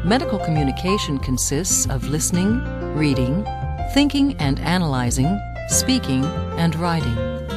Medical communication consists of listening, reading, thinking and analyzing, speaking, and writing.